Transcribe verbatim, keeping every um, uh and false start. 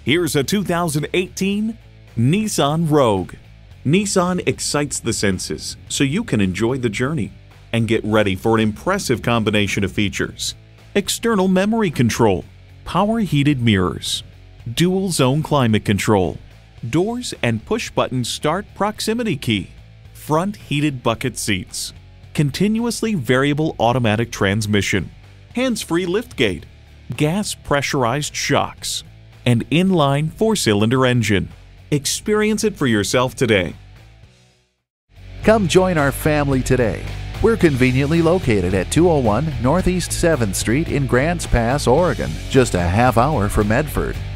Here's a two thousand eighteen Nissan Rogue. Nissan excites the senses so you can enjoy the journey and get ready for an impressive combination of features. External memory control, power heated mirrors, dual zone climate control, doors and push-button start proximity key, front heated bucket seats, continuously variable automatic transmission, hands-free liftgate, gas pressurized shocks, and inline four-cylinder engine. Experience it for yourself today. Come join our family today. We're conveniently located at two oh one Northeast seventh Street in Grants Pass, Oregon, just a half hour from Medford.